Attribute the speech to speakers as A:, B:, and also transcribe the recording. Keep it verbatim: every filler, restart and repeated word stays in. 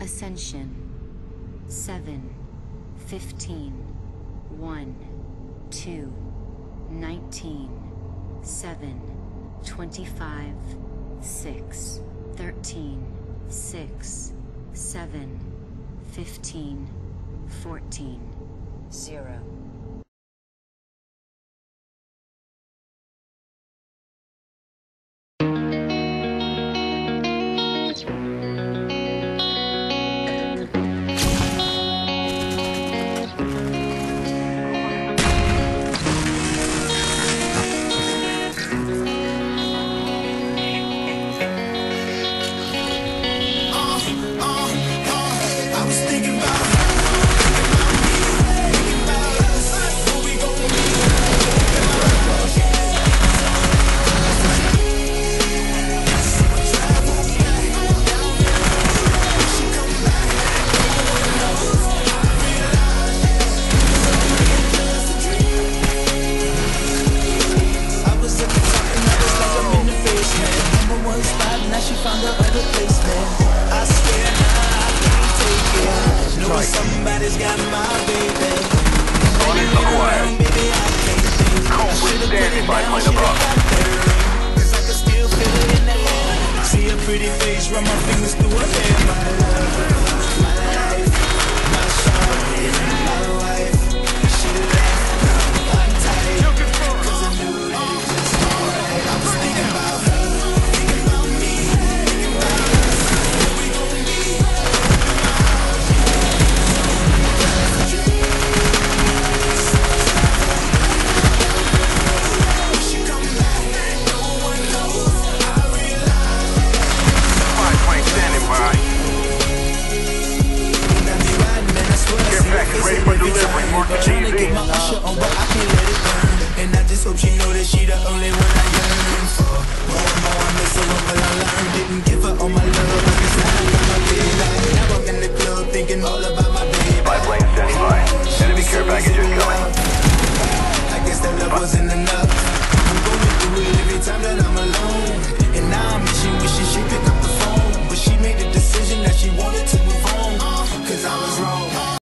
A: Ascension. seven, fifteen, one, two, nineteen, seven, twenty-five, six, thirteen, six, seven, fifteen, fourteen, zero.
B: Somebody's got my baby. Target acquired. Can't withstand if I find a box. Cause I can still feel it in the air. See a pretty face, run my fingers through her hair.